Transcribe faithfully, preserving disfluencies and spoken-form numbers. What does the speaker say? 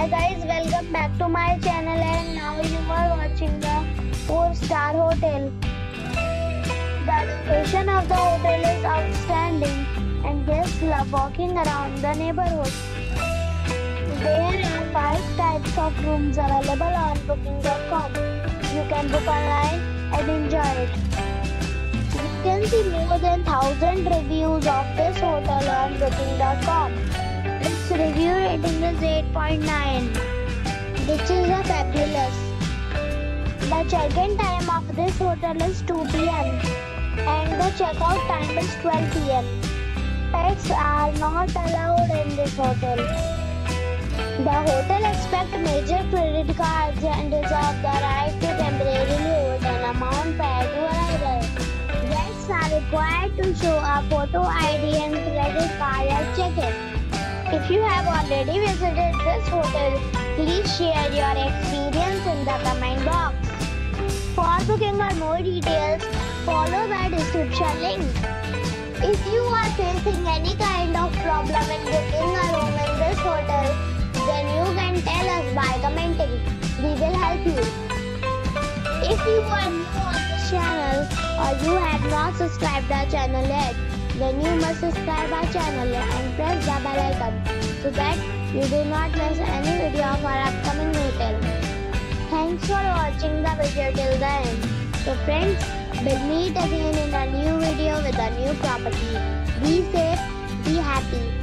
Hi guys, welcome back to my channel and now you are watching the four star hotel. The location of the hotel is outstanding and guests love walking around the neighborhood. There are five types of rooms available on booking dot com. You can book online and enjoy it. You can see more than one thousand reviews of this hotel on booking dot com. Its review rating is eight point nine, which is a fabulous. The check-in time of this hotel is two p m and the check-out time is twelve p m Pets are not allowed in this hotel. The hotel accepts major credit cards and reserves the right to temporarily hold an amount prior to arrival. Guests are required to show a photo I D and credit card at check-in. If you have already visited this hotel, please share your experience in the comment box. For booking or more details, follow the description link. If you are facing any kind of problem in booking a room in this hotel, then you can tell us by commenting. We will help you. If you are new on this channel or you have not subscribed our channel yet, then you must subscribe our channel and press the bell icon so that you do not miss any video of our upcoming hotel. Thanks for watching the video till the end. So friends, we'll meet again in a new video with a new property. Be safe, be happy.